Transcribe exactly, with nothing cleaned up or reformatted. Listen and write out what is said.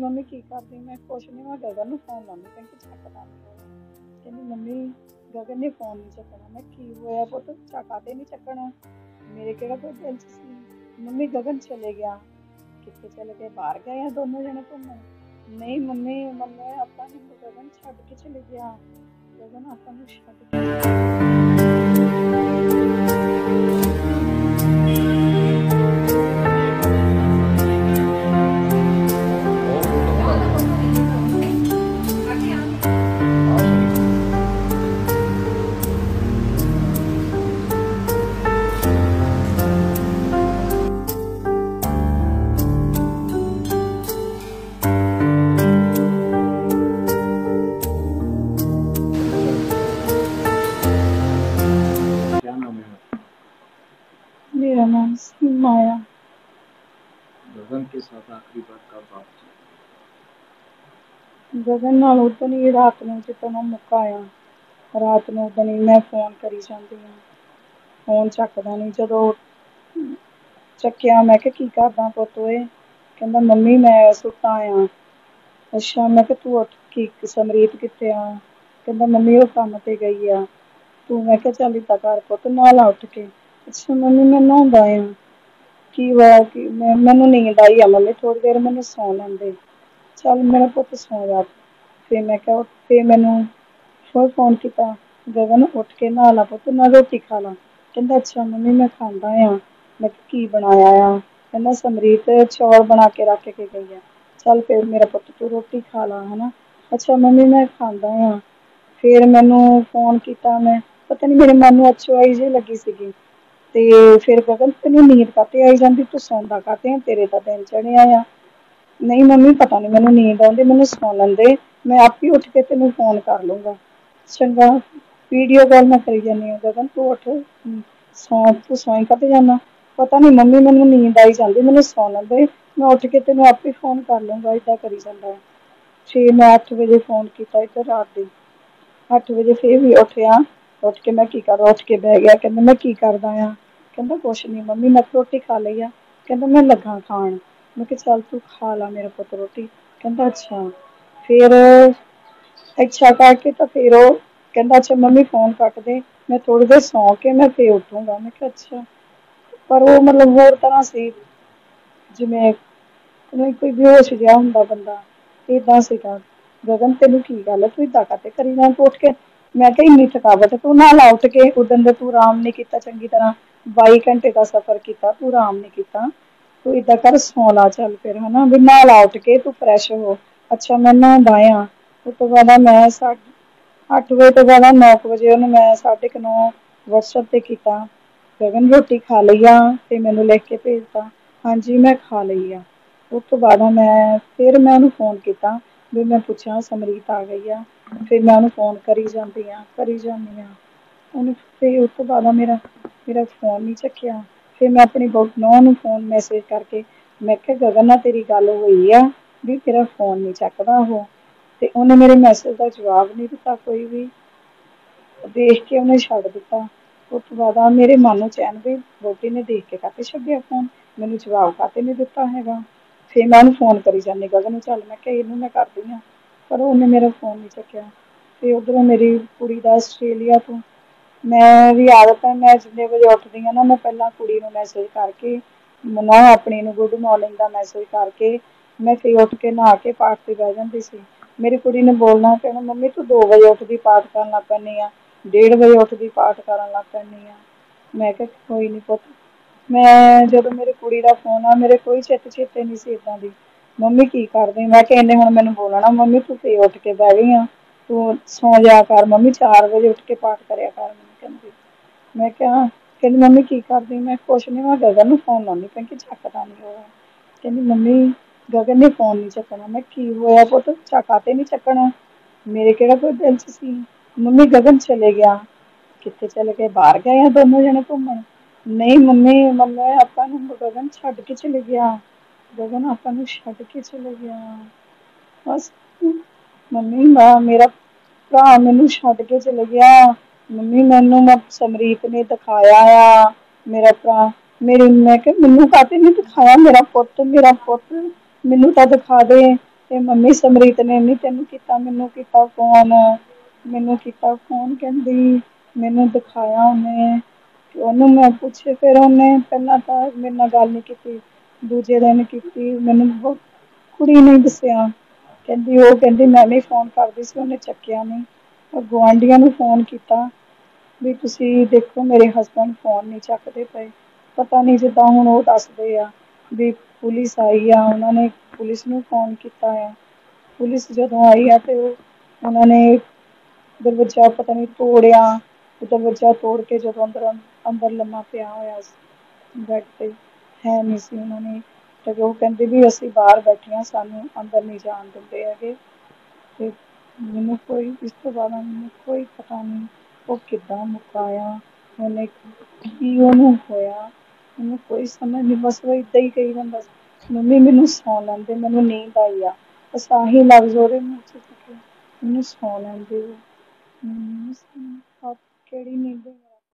Mummy ਕੀ ਕਰਦੀ? ਮੈਂ ਕੁਛ ਨਹੀਂ, ਮੈਂ ਗਗਨ ਨੂੰ ਫੋਨ ਲਾਉਂਦੀ ਪਈ ਕਿ ਚੱਕਦਾ ਨਹੀਂ। ਕਹਿੰਦੀ ਮੰਮੀ ਗਗਨ ਨੇ ਫੋਨ ਨਹੀਂ ਚੱਕਣਾ। ਮੈਂ ਕੀ ਹੋਇਆ ਪੁੱਤ, ਚੱਕਾ ਤੇ ਨਹੀਂ ਚੱਕਣਾ? ਮੇਰੇ ਕਿਹੜਾ ਕੋਈ ਦਿਲ 'ਚ ਸੀ। ਮੰਮੀ ਗਗਨ ਚਲੇ ਗਿਆ। ਕਿੱਥੇ ਚਲੇ ਗਏ? ਬਾਹਰ ਗਏ ਆ ਦੋਨੋਂ ਜਣੇ ਘੁੰਮਣ? ਨਹੀਂ ਮੰਮੀ, ਮੰਮੀ ਆਪਾਂ ਨੂੰ ਗਗਨ ਛੱਡ ਕੇ ਚਲੇ ਗਿਆ। ਗਗਨ ਆਪਾਂ ਨੂੰ ਛੱਡ ਕੇ मेरा नाम माया। गगन के साथ आखिरी बार कब बात की? गगन नाल उदन ही रात नूं जिद्दन ओह मुक्का आया, रात नूं उदन ही मैं फोन करी जांदी हां, फोन चकदा नहीं। जदों चक्किया मैं कि की करदा पुत्त ओए? कहंदा मम्मी मैं सुत्ता आया। अच्छा मैं कि तू उठ, की समरीत कित्थे आ? कहंदा मम्मी ओह कम्म ते गई आ। तू मैं कि चल इदां कर पुत्त, नहा ला उठ के। अच्छा मम्मी मैं नहाउंदा आ। की होया कि मैं मैनूं नींद आई आ मम्मी, थोड़ी देर मैनूं सौ लैण दे। चल मेरा पुत्त सौ जा। फिर मैं क्या, फिर मैनूं फिर फोन किया, गगन उठ के नहा ला पुत्त, नाल रोटी खा ला। कहंदा अच्छा मम्मी मैं खांदा आ। मैं की बनाया आ? कहंदा समरीत चौल बना के रख के गई आ। चल फिर मेरा पुत्त तू रोटी खा ला, है ना? अच्छा मम्मी मैं खांदा आ। फिर मैनूं फोन किया, मैं पता नहीं मेरे मन नूं अच्छो आई जी लगी सीगी। ते फिर गगन तैनूं नींद काते आई जांदी? तू सौंदा काते? तेरे तां दिन चढ़िया आ। नहीं मम्मी पता नहीं मैनूं नींद आउंदी, मैनूं सौ लैण दे, मैं आपे उठ के तैनूं फोन कर लूंगा। चंगा वीडियो कॉल मैं करी जानी आ। गगन तू उठ, सौ, तू सोई काते जाना? पता नहीं मम्मी मैनूं नींद आई जांदी, मैनूं सौ लैण दे, मैं उठ के तैनूं आपे फोन कर लूंगा। इदां करी जांदा है। फिर मैं अठ बजे फोन किया इधर रात दे, अठ बजे फिर भी उठिया। उठ के मैं की कर, उठ के बह गया। कहंदा मैं की करदा आ? कहंदा कुछ नहीं मम्मी मैं रोटी खा लई आ। कहंदा मैं लगा खाण। मैं कि चल तू खा ला मेरा पुत्त रोटी। कहंदा अच्छा। फिर अच्छा करके तो फिर वो कहंदा अच्छा मम्मी फोन कट दे, मैं थोड़ी देर सौ के मैं फिर उठूंगा। मैं कि अच्छा। पर वो मतलब होर तरह सी, जिवें कोई बेहोश जिहा हुंदा बंदा, इदां सीगा। गगन तैनूं की गल है, तू इदां काते करी जां? तू उठ के, मैं कि इन्नी थकावट, तू नहा ला उठ के। उदन दे तू आराम नहीं कीता चंगी तरह, बाई घंटे का सफर किया, तू आराम नहीं कीता। तू इदां कर सौ ला चल फिर, है ना? भी नहा ला उठ के, तू फ्रैश हो। अच्छा मैं नहांदा आ। उस तो बाद मैं साढ़े अठ बजे तो बाद नौ बजे उन्हें मैं साढ़े क नौ व्हाट्सएप ते कीता, गगन रोटी खा लई आ? ते मैनूं लिख के भेजता, हाँ जी मैं खा लई आ। उस तो बाद मैं फिर मैं उन्हें फोन किया भी मैं पूछा समरीत आ गई आ। फिर मैं उन्हें फोन करी जाती आ, करी जानी आ। उन्हें फिर उस तो बाद मेरा मेरा फोन नहीं चक्या। फिर मैं अपनी नौं नूं फोन मैसेज करके मैं क्या गगन नाल तेरी गल होई आ भी तेरा फोन नहीं चकदा ओह? ते उन्हें मेरे मैसेज का जवाब नहीं दिता कोई भी, देख के उन्हें छड्ड दिता। उस तो बाद मेरे मन नूं चैन भी वोटी ने देख के काते छड्डिया फोन, मैनूं जवाब काते नहीं दिता हैगा। फिर मैं उन्हें फोन करी जानी गगन नूं, चल मैं क्या इहनूं मैं करदी आं, पर उन्हें मेरा फोन नहीं चक्या। फिर उधरों मेरी कुड़ी दा आस्ट्रेलिया तो मैं भी आदत है, मैं जिन्ने बजे उठदी हां ना मैं पहला कुड़ी नूं मैसेज करके, नौं अपनी नूं गुड मॉर्निंग दा मैसेज करके मैं फिर उठ के नहा के पाठ ते बह जांदी सी। मेरी कुड़ी ने बोलना, कहना मम्मी तू दो बजे उठदी पाठ करन लग पैंदी आ, डेढ़ बजे उठदी पाठ करन लग पैंदी आ। मैं कहा कोई नहीं पुत्त, मैं जदों मेरी कुड़ी दा फोन आ मेरे कोई चित चेते नहीं सी इदां दी, मम्मी की करदी? मैं कहा इन्हें हुण मैनूं बोलना मम्मी तू फिर उठ के बह गई आ, तू सौ जा कर मम्मी, चार बजे उठ के पाठ करया कर। मैनूं कहंदी, मैं कहा कहंदी मम्मी की करदी? मैं कुछ नहीं, मैं गगन नूं फोन लाउंदी पई कि चकदा नहीं ओह। कहंदी मम्मी गगन ने फोन नहीं चकना। मैं की होया पुत्त, चका ते नहीं चकना? मेरे किहड़ा कोई दिल च सी। मम्मी गगन चले गया। कित्थे चले गए? बाहर गए आ दोनों जने घुम्मण? नहीं मम्मी, मम्मी आपां नूं गगन छड्ड के चले गया। गगन आपां नूं छड्ड के चले गया। बस मम्मी मेरा भरा मैनूं छड्ड के चले गया। मम्मी मैनूं समरीत ने दिखाया आ मेरा भरा, मेरी मैं कहा मैनूं काते नहीं दिखाया? मेरा पुत्त, मेरा पुत्त मैनूं तां दिखा दे। ਤੇ ਮੰਮੀ ਸਮਰੀਤ ਨੇ ਨਹੀਂ ਤੈਨੂੰ ਕੀਤਾ, ਮੈਨੂੰ ਕੀਤਾ ਫੋਨ, ਮੈਨੂੰ ਕੀਤਾ ਫੋਨ ਕਹਿੰਦੀ, ਮੈਨੂੰ ਦਿਖਾਇਆ ਉਹਨੇ। ਉਹਨੂੰ ਮੈਂ ਪੁੱਛੇ, ਫਿਰ ਉਹਨੇ ਪਹਿਲਾਂ ਤਾਂ ਮੇਰੇ ਨਾਲ ਗੱਲ ਨਹੀਂ ਕੀਤੀ, ਦੂਜੇ ਦਿਨ ਕੀਤੀ। ਮੈਨੂੰ ਕੁੜੀ ਨੇ ਦੱਸਿਆ, ਕਹਿੰਦੀ ਉਹ ਕਹਿੰਦੀ ਮੈਂ ਵੀ ਫੋਨ ਕਰਦੀ ਸੀ, ਉਹਨੇ ਚੱਕਿਆ ਨਹੀਂ। ਔਰ ਗੁਆਂਢੀਆਂ ਨੂੰ ਫੋਨ ਕੀਤਾ ਵੀ ਤੁਸੀਂ ਦੇਖੋ ਮੇਰੇ ਹਸਬੈਂਡ ਫੋਨ ਨਹੀਂ ਚੱਕਦੇ ਪਏ। ਪਤਾ ਨਹੀਂ, ਜਿੱਦਾਂ ਹੁਣ ਉਹ ਦੱਸਦੇ ਆ ਵੀ ਪੁਲਿਸ ਆਈ ਆ, ਉਹਨਾਂ ਨੇ ਪੁਲਿਸ ਨੂੰ ਫੋਨ ਕੀਤਾ ਆ। ਪੁਲਿਸ ਜਦੋਂ ਆਈ ਆ ਤੇ ਉਹਨਾਂ ਨੇ ਦਰਵਾਜ਼ਾ ਪਤਾ ਨਹੀਂ ਤੋੜਿਆ, ਦਰਵਾਜ਼ਾ ਤੋੜ ਕੇ ਜਦੋਂ ਅੰਦਰ ਅੰਦਰ ਲੰਮਾ ਪਿਆ ਹੋਇਆ ਸੀ ਬੈੱਡ 'ਤੇ, ਹੈ ਨਹੀਂ ਸੀ ਉਹਨਾਂ ਨੇ। ਤੇ ਉਹ ਕਹਿੰਦੇ ਵੀ ਅਸੀਂ ਬਾਹਰ ਬੈਠੇ ਹਾਂ, ਸਾਨੂੰ ਅੰਦਰ ਨਹੀਂ ਜਾਣ ਦਿੰਦੇ ਹੈਗੇ। ਤੇ ਮੈਨੂੰ ਕੋਈ ਇਸ ਤੋਂ ਬਾਅਦ ਮੈਨੂੰ ਕੋਈ ਪਤਾ ਨਹੀਂ ਉਹ ਕਿੱਦਾਂ ਮੁਕਾਇਆ, ਉਹਨੇ ਕੀ ਉਹਨੂੰ ਹੋਇਆ, ਮੈਨੂੰ ਕੋਈ ਸਮਝ ਨਹੀਂ। ਬਸ ਉਹ ਇੱਦਾਂ ਹੀ ਕਹੀ ਜਾਂਦਾ ਸੀ, ਮੰਮੀ ਮੈਨੂੰ ਸੌਂ ਲੈਣ ਦੇ, ਮੈਨੂੰ ਨੀਂਦ ਆਈ ਆ। ਬਸ ਆਹੀ ਲਫ਼ਜ਼ ਉਹਦੇ ਮੂੰਹ 'ਚ ਨਿਕਲੇ, ਮੈਨੂੰ ਸੌਂ ਲੈਣ ਦਿਓ। ਮੈਨੂੰ ਕਿਹੜੀ ਨੀਂਦ